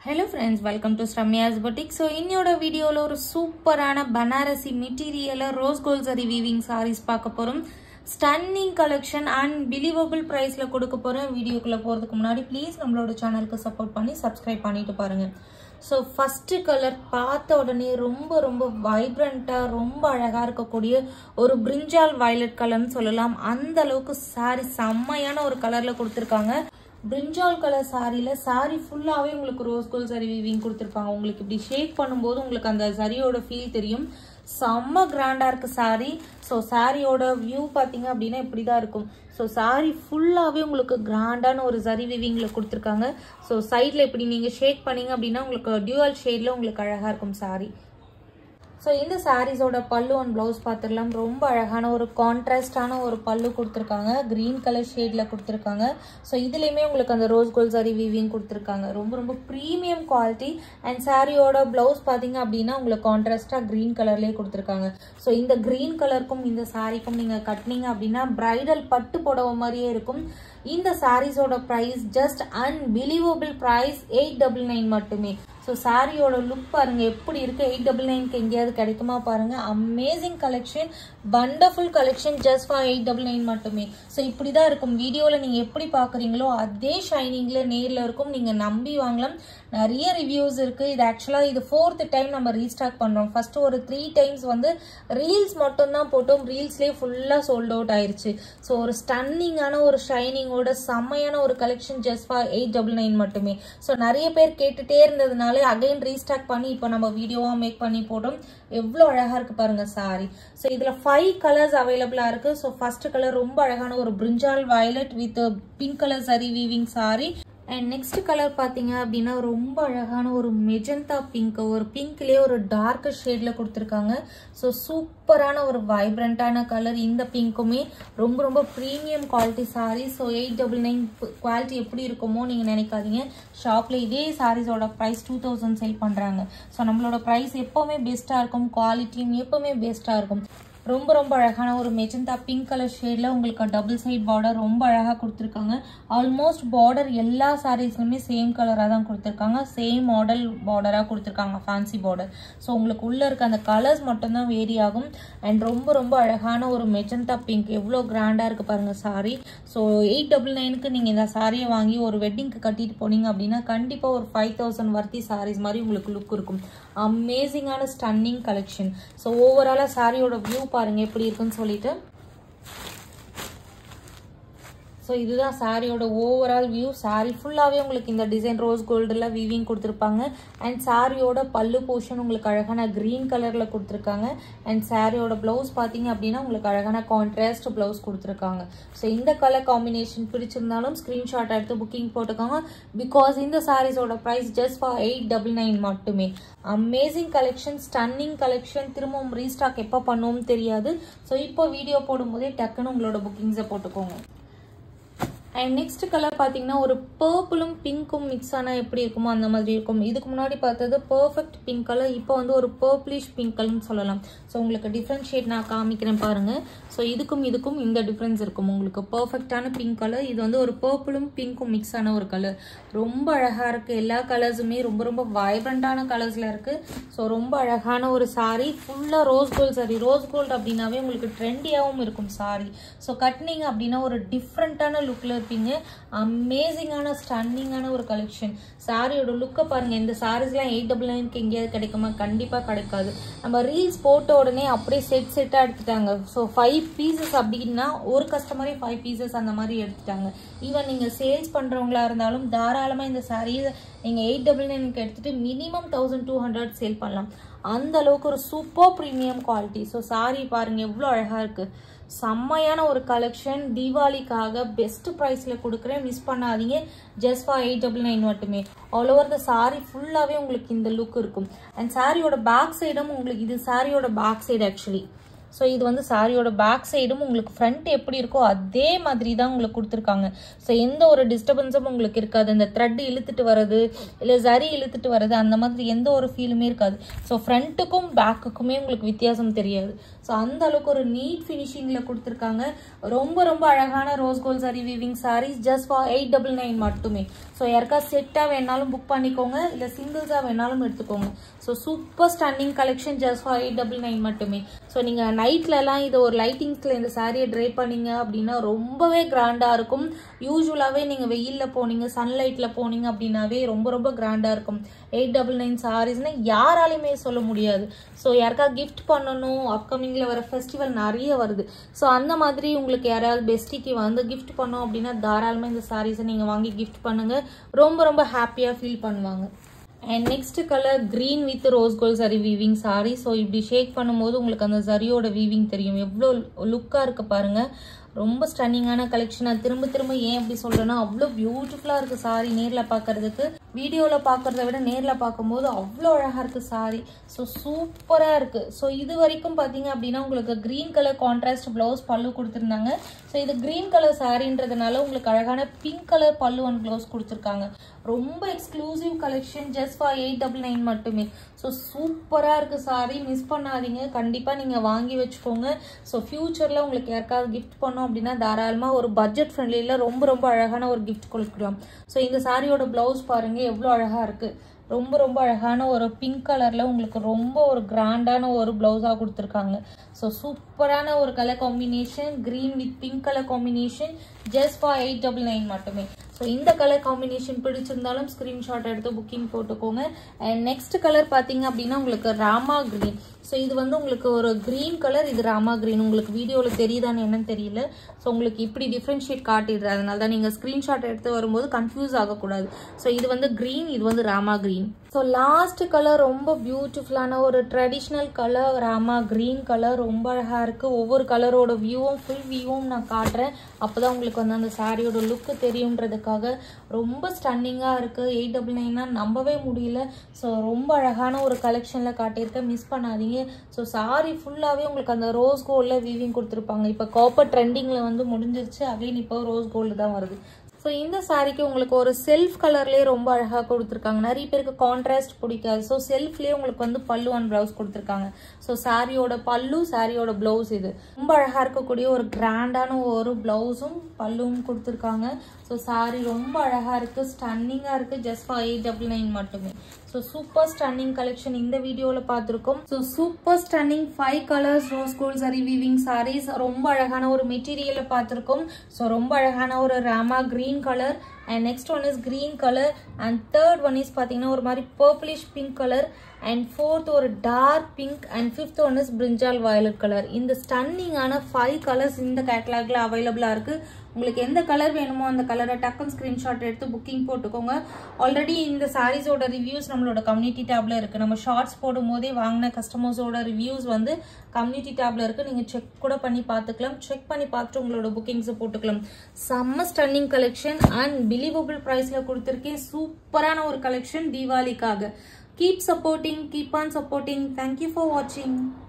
Hello friends, welcome to Ramya's Boutique. So in your video lo ஒரு சூப்பரான பனாரசி மெட்டீரியல்ல rose gold saree weaving sarees பார்க்க போறோம். Stunning collection and believable price ல கொடுக்க போறோம். வீடியோக்குள்ள போறதுக்கு முன்னாடி please நம்மளோட சேனலுக்கு சப்போர்ட் பண்ணி subscribe பண்ணிட்டு பாருங்க. So first color பார்த்த உடனே ரொம்ப வைப்ரண்டா ரொம்ப அழகா இருக்கக்கூடிய ஒரு brinjal violet கலர்னு சொல்லலாம். அந்த அளவுக்கு saree செம்மையான ஒரு கலர்ல கொடுத்திருக்காங்க. Brinjal color saree ஃபுல்லாவே உங்களுக்கு ரோஸ் கோல்ட் saree weaving கொடுத்திருப்பாங்க. உங்களுக்கு இப்படி ஷேக் பண்ணும்போது உங்களுக்கு அந்த சாரியோட ஃபீல் தெரியும். செம்ம கிராண்டா இருக்கு saree. சோ சாரியோட வியூ பாத்தீங்க அப்படினா இப்படி தான் இருக்கும். சோ saree ஃபுல்லாவே உங்களுக்கு கிராண்டான ஒரு saree weavingல கொடுத்திருக்காங்க. சோ சைடுல இப்படி நீங்க ஷேக் பண்ணீங்க அப்படினா உங்களுக்கு dual shadeல உங்களுக்கு அழகா இருக்கும் saree. So இந்த sarees ஓட பல்லு and blouse பாத்துறலாம். ரொம்ப அழகான ஒரு கான்ட்ராஸ்டான ஒரு பல்லு கொடுத்திருக்காங்க. green color shadeல கொடுத்திருக்காங்க. So இதுலயுமே உங்களுக்கு அந்த ரோஸ் கோல்ட் saree weaving கொடுத்திருக்காங்க. ரொம்ப premium quality and saree ஓட blouse பாத்தீங்க அப்படினா உங்களுக்கு கான்ட்ராஸ்டா green கலர்லயே கொடுத்திருக்காங்க. So இந்த green கலர்க்கும் இந்த சாரிக்கும் நீங்க கட்னீங்க அப்படினா bridal பட்டு புடவை மாதிரியே இருக்கும். இந்த sarees ஓட price just unbelievable price 899 மட்டுமே. So saree ஓட லுக் பாருங்க எப்படி இருக்கு. 899 க்கு எங்கயாவது கிடைக்குமா பாருங்க. Amazing collection, wonderful collection just for 899 மட்டுமே. So இப்படி தான் இருக்கும். வீடியோல நீங்க எப்படி பாக்குறீங்களோ அதே ஷைனிங்ல நேர்ல இருக்கும். நீங்க நம்பி வாங்கலாம். நிறைய ரிவ்யூஸ் இருக்கு. இது एक्चुअली இது 4th டைம் நம்ம ரீஸ்டாக் பண்றோம். ஃபர்ஸ்ட் ஒரு 3 டைம்ஸ் வந்து ரீல்ஸ் மட்டும் தான் போட்டோம். ரீல்ஸ்லயே ஃபுல்லா சோல்ட் அவுட் ஆயிருச்சு. சோ ஒரு ஸ்டன்னிங்கான ஒரு ஷைனிங்கோட செம்மையான ஒரு கலெக்ஷன் just for 899 மட்டுமே. சோ நிறைய பேர் கேட்டுட்டே இருந்ததுனால again ரீஸ்டாக் பண்ணி இப்போ நம்ம வீடியோவா மேக் பண்ணி போட்டோம். எவ்வளவு அழகா இருக்கு பாருங்க saree. சோ இதுல 5 கலர்ஸ் அவேலபிளா இருக்கு. சோ ஃபர்ஸ்ட் கலர் ரொம்ப அழகான ஒரு brinjal violet with pink color saree weaving saree. And next color பாத்தீங்க அப்படினா ரொம்ப அழகான ஒரு மெஜந்தா பிங்க், ஒரு பிங்க்லயே ஒரு டார்க் ஷேட்ல கொடுத்திருக்காங்க. சோ சூப்பரான ஒரு வைப்ரண்டான கலர். இந்த பிங்க்குமே ரொம்ப premium quality saree. So 899 quality எப்படி இருக்குமோ நீங்க நினைக்காதீங்க. ஷாப்ல இதே சாரீஸோட பிரைஸ் 2000 சேல் பண்றாங்க. சோ நம்மளோட பிரைஸ் எப்பவுமே பெஸ்டா இருக்கும். குவாலிட்டியும் எப்பவுமே பெஸ்டா இருக்கும். ரொம்ப அழகான ஒரு மெஜந்தா பிங்க் கலர் ஷேட்ல உங்களுக்கு டபுள் சைட் பார்டர் ரொம்ப அழகா கொடுத்திருக்காங்க. ஆல்மோஸ்ட் பார்டர் எல்லா சாரீஸ்லயுமே சேம் கலரா தான் கொடுத்திருக்காங்க. சேம் மாடல் பார்டரா கொடுத்திருக்காங்க, ஃபேன்சி பார்டர். சோ உங்களுக்கு உள்ள இருக்க அந்த கலர்ஸ் மட்டும் தான் வேரி ஆகும். அண்ட் ரொம்ப அழகான ஒரு மெஜந்தா பிங்க் எவ்வளவு கிராண்டா இருக்கு பாருங்க saree. சோ 899 க்கு நீங்க இந்த சாரியை வாங்கி ஒரு வெட்டிங்க்கு கட்டிட்டு போனீங்க அப்படினா கண்டிப்பா ஒரு 5000 வர்த்தி sarees மாதிரி உங்களுக்கு லுக் இருக்கும். அமேசிங்கான ஸ்டன்னிங் கலெக்ஷன். சோ ஓவராலா சாரியோட வியூ பாருங்க எப்படி இருக்குன்னு சொல்லிட்டு. சோ இதுதான் சாரியோட ஓவரால் வியூ. சாரி ஃபுல்லாவே உங்களுக்கு இந்த டிசைன் ரோஸ் கோல்டுல வீவிங் கொடுத்திருப்பாங்க. அண்ட் சாரியோட பல்லு போர்ஷன் உங்களுக்கு அழகான கிரீன் கலர்ல கொடுத்திருக்காங்க. அண்ட் சாரியோட பிளவுஸ் பாத்தீங்க அப்படின்னா உங்களுக்கு அழகான கான்ட்ராஸ்ட் பிளவுஸ் கொடுத்திருக்காங்க. சோ இந்த கலர் காம்பினேஷன் பிடிச்சிருந்தாலும் ஸ்கிரீன்ஷாட் எடுத்து புக்கிங் போட்டுக்கோங்க. பிகாஸ் இந்த சாரீஸோட பிரைஸ் ஜஸ்ட் ஃபார் 899 மட்டுமே. Amazing collection, stunning collection. திரும்பவும் ரீஸ்டாக் எப்போ பண்ணுவோம் தெரியாது. சோ இப்போ வீடியோ போடும்போதே டக்குன்னு உங்களோட புக்கிங்ஸை போட்டுக்கோங்க. அண்ட் நெக்ஸ்ட் கலர் பாத்தீங்கன்னா ஒரு பர்பிளும் பிங்க்கும் மிக்ஸ் ஆனா எப்படி இருக்குமோ அந்த மாதிரி இருக்கும். இதுக்கு முன்னாடி பார்த்தது பர்ஃபெக்ட் பிங்க் கலர். இப்போ வந்து ஒரு பர்பிளிஷ் பிங்க் கலர்னு சொல்லலாம். ஸோ உங்களுக்கு டிஃப்ரென்ஷியேட் நான் காமிக்கிறேன் பாருங்க. ஸோ இதுக்கும் இந்த டிஃப்ரென்ஸ் இருக்கும். உங்களுக்கு பர்ஃபெக்டான பிங்க் கலர், இது வந்து ஒரு பர்பிளும் பிங்க்கும் மிக்ஸ் ஆன ஒரு கலர். ரொம்ப அழகா இருக்கு. எல்லா கலர்ஸுமே ரொம்ப வைப்ரண்டான கலர்ஸ்ல இருக்கு. ஸோ ரொம்ப அழகான ஒரு சாரி. ஃபுல்லா rose gold sari. Rose gold அப்படின்னாவே உங்களுக்கு ட்ரெண்டியாவும் இருக்கும் சாரி. ஸோ கட்டினீங்க அப்படின்னா ஒரு டிஃப்ரெண்டான லுக்ல இருப்பீங்க. அமேசிங்கான ஸ்டன்னிங்கான ஒரு கலெக்ஷன். சாரியோட லுக்கை பாருங்க. இந்த சாரீஸ்லாம் 899 க்கு எங்கேயாவது கிடைக்குமா? கண்டிப்பா கிடைக்காது. நம்ம ரீல்ஸ் போட்ட உடனே அப்படியே செட்டா எடுத்துட்டாங்க. ஸோ 5 பீசஸ் அப்படின்னா ஒரு கஸ்டமரே 5 பீசஸ் அந்த மாதிரி எடுத்துட்டாங்க. ஈவன் நீங்க சேல்ஸ் பண்றவங்களா இருந்தாலும் தாராளமா இந்த சாரீஸ் நீங்க 899 க்கு எடுத்துட்டு மினிமம் 1200 சேல் பண்ணலாம். அந்த அளவுக்கு ஒரு super premium quality. So sari பாருங்க எவ்வளவு அழகா இருக்கு. செம்மையான ஒரு கலெக்ஷன். தீபாவளிக்காக பெஸ்ட் பிரைஸ்ல கொடுக்குறேன். மிஸ் பண்ணாதீங்க. ஜஸ்ட் ஃபார் 899 மட்டுமே. ஆல் ஓவர் த சாரி ஃபுல்லாவே உங்களுக்கு இந்த லுக் இருக்கும். அண்ட் சாரியோட பேக் சைடும் உங்களுக்கு, இது சாரியோட பேக் சைடு ஆக்சுவலி. ஸோ இது வந்து சாரியோட பேக் சைடும் உங்களுக்கு ஃப்ரண்ட் எப்படி இருக்கோ அதே மாதிரி தான் உங்களுக்கு கொடுத்துருக்காங்க. ஸோ எந்த ஒரு டிஸ்டர்பன்ஸும் உங்களுக்கு இருக்காது. இந்த த்ரெட் இழுத்துட்டு வர்றது இல்லை சரி இழுத்துட்டு வர்றது அந்த மாதிரி எந்த ஒரு ஃபீலுமே இருக்காது. ஸோ ஃப்ரண்ட்டுக்கும் பேக்குக்குமே உங்களுக்கு வித்தியாசம் தெரியாது. ஸோ அந்த அளவுக்கு ஒரு நீட் ஃபினிஷிங்கில் கொடுத்துருக்காங்க. ரொம்ப ரொம்ப அழகான rose gold zari weaving sarees just for 899 மட்டுமே. ஸோ யாருக்கா செட்டாக வேணாலும் புக் பண்ணிக்கோங்க, இல்லை சிங்கிள்ஸாக வேணாலும் எடுத்துக்கோங்க. So super stunning collection just for 899 மட்டுமே. ஸோ நீங்கள் நைட்லலாம் இதை ஒரு லைட்டிங்ஸில் இந்த சாரியை ட்ரை பண்ணீங்க அப்படின்னா ரொம்பவே கிராண்டாக இருக்கும். யூஸ்வலாகவே நீங்கள் வெயிலில் போனீங்க, சன்லைட்டில் போனீங்க அப்படின்னாவே ரொம்ப ரொம்ப கிராண்டாக இருக்கும். 899 சாரீஸ்னா யாராலையுமே சொல்ல முடியாது. ஸோ யாருக்கா கிஃப்ட் பண்ணணும், அப்கமிங்கில் வர ஃபெஸ்டிவல் நிறைய வருது. ஸோ அந்த மாதிரி உங்களுக்கு யாராவது பெஸ்டிக்கு வந்து கிஃப்ட் பண்ணோம் அப்படின்னா தாராளமாக இந்த சாரீஸை நீங்கள் வாங்கி கிஃப்ட் பண்ணுங்கள். ரொம்ப ரொம்ப ஹாப்பியாக ஃபீல் பண்ணுவாங்க. And next colour green with rose gold zari weaving sari. So இப்படி ஷேக் பண்ணும்போது உங்களுக்கு அந்த சரியோட வீவிங் தெரியும், எவ்வளோ லுக்காக இருக்குது பாருங்கள். ரொம்ப ஸ்டன்னிங்கான கலெக்ஷன். நான் திரும்ப திரும்ப ஏன் அப்படி சொல்கிறேன்னா அவ்வளோ பியூட்டிஃபுல்லாக இருக்குது சாரி. நேரில் பார்க்கறதுக்கு, வீடியோவில் பார்க்குறத விட நேரில் பார்க்கும்போது அவ்வளோ அழகாக இருக்குது சாரி. ஸோ சூப்பராக இருக்குது. ஸோ இது வரைக்கும் பார்த்தீங்க அப்படின்னா உங்களுக்கு க்ரீன் கலர் கான்ட்ராஸ்ட் ப்ளவுஸ் பல்லு கொடுத்துருந்தாங்க. ஸோ இது க்ரீன் கலர் சாரின்றதுனால உங்களுக்கு அழகான பிங்க் கலர் பல்லு அண்ட் ப்ளவுஸ் கொடுத்துருக்காங்க. ரொம்ப எக்ஸ்க்ளூசிவ் கலெக்ஷன் ஜஸ்ட் ஃபார் 899 மட்டுமே. ஸோ சூப்பராக இருக்குது சாரி, மிஸ் பண்ணாதீங்க. கண்டிப்பாக நீங்கள் வாங்கி வச்சுக்கோங்க. ஸோ ஃப்யூச்சரில் உங்களுக்கு யாருக்காவது கிஃப்ட் பண்ணோம் அப்படின்னா தாராளமாக ஒரு பட்ஜெட் ஃப்ரெண்ட்லியில் ரொம்ப ரொம்ப அழகான ஒரு கிஃப்ட் கொடுக்கலாம். ஸோ இந்த சாரியோட ப்ளவுஸ் பாருங்கள் எவ்வளோ அழகாக இருக்குது. ரொம்ப ரொம்ப அழகான ஒரு பிங்க் கலரில் உங்களுக்கு ரொம்ப ஒரு கிராண்டான ஒரு ப்ளவுஸாக கொடுத்துருக்காங்க. ஸோ சூப்பரான ஒரு colour combination, green with pink colour combination just for 899 மட்டுமே. ஸோ இந்த கலர் காம்பினேஷன் பிடிச்சிருந்தாலும் ஸ்க்ரீன்ஷாட் எடுத்து புக்கிங் போட்டுக்கோங்க. அண்ட் நெக்ஸ்ட் கலர் பார்த்தீங்க அப்படின்னா உங்களுக்கு ராமா கிரீன். ஸோ இது வந்து உங்களுக்கு ஒரு க்ரீன் கலர், இது ராமா கிரீன். உங்களுக்கு வீடியோவில் தெரியுதான்னு என்னன்னு தெரியல. ஸோ உங்களுக்கு இப்படி டிஃப்ரென்ஷியேட் காட்டிடுறது, அதனால தான் நீங்கள் ஸ்க்ரீன்ஷாட் எடுத்து வரும்போது கன்ஃபியூஸ் ஆகக்கூடாது. ஸோ இது வந்து க்ரீன், இது வந்து Rama green. So last colour ரொம்ப பியூட்டிஃபுல்லான ஒரு traditional colour Rama green colour. ரொம்ப அழகாக இருக்குது. ஒவ்வொரு கலரோட வியூவும் ஃபுல் வியூவும் நான் காட்டுறேன், அப்போ தான் உங்களுக்கு வந்து அந்த சாரியோட லுக்கு தெரியுன்றதுக்காக. ரொம்ப ஸ்டன்னிங்காக இருக்குது. 899 நம்பவே முடியல. ஸோ ரொம்ப அழகான ஒரு கலெக்ஷனில் காட்டியிருக்கேன், மிஸ் பண்ணாதீங்க. ஸோ சாரி ஃபுல்லாகவே உங்களுக்கு அந்த ரோஸ் கோல்டில் வீவிங் கொடுத்துருப்பாங்க. இப்போ காப்பர் ட்ரெண்டிங்கில் வந்து முடிஞ்சிருச்சு, அகைன் இப்போ ரோஸ் கோல்டு தான் வருது. ஸோ இந்த சாரிக்கு உங்களுக்கு ஒரு செல்ஃப் கலர்லேயே ரொம்ப அழகாக கொடுத்துருக்காங்க. நிறைய பேருக்கு கான்ட்ராஸ்ட் பிடிக்காது. ஸோ செல்ஃப்லேயே உங்களுக்கு வந்து பல்லு அண்ட் ப்ளவுஸ் கொடுத்துருக்காங்க. ஸோ சாரியோட பல்லு, சாரியோட ப்ளவுஸ் இது ரொம்ப அழகாக இருக்கக்கூடிய ஒரு கிராண்டான ஒரு ப்ளவுஸும் பல்லுவும் கொடுத்துருக்காங்க. ஸோ சாரி ரொம்ப அழகாக இருக்குது, ஸ்டன்னிங்காக இருக்குது. ஜஸ்ட் ஃபார் 899 மட்டுமே. ஸோ சூப்பர் ஸ்டன்னிங் கலெக்ஷன் இந்த வீடியோவில் பார்த்துருக்கோம். So super stunning 5 colours rose gold zari weaving sarees. ரொம்ப அழகான ஒரு மெட்டீரியலை பார்த்துருக்கோம். ஸோ ரொம்ப அழகான ஒரு Rama green color, and next one is green color, and third one is பாத்தீங்கன்னா ஒரு மாதிரி purplish pink color, and fourth ஒரு dark pink, and fifth one is brinjal violet color. இந்த ஸ்டன்னிங் ஆன 5 கலர்ஸ் இந்த கேட்டலாக்ல அவைலபிளா இருக்கு. உங்களுக்கு எந்த கலர் வேணுமோ அந்த கலரை டக்குன்னு ஸ்கிரீன்ஷாட் எடுத்து புக்கிங் போட்டுக்கோங்க. ஆல்ரெடி இந்த சாரீஸோட ரிவ்யூஸ் நம்மளோட கம்யூனிட்டி டேப்ல இருக்கு. நம்ம ஷார்ட்ஸ் போடும் போதே வாங்கின கஸ்டமர்ஸோட ரிவ்யூஸ் வந்து கம்யூனிட்டி டேப்ல இருக்கு. நீங்க செக் கூட பண்ணி பார்த்துக்கலாம். செக் பண்ணி பார்த்துட்டு உங்களோட புக்கிங்ஸ் போட்டுக்கலாம். செம்ம ஸ்டன்னிங் கலெக்ஷன் அண்ட் பிலீவபிள் பிரைஸ்ல கொடுத்துருக்கேன். சூப்பரான ஒரு கலெக்ஷன் தீபாவளிக்காக. Keep supporting, keep on supporting. Thank you for watching.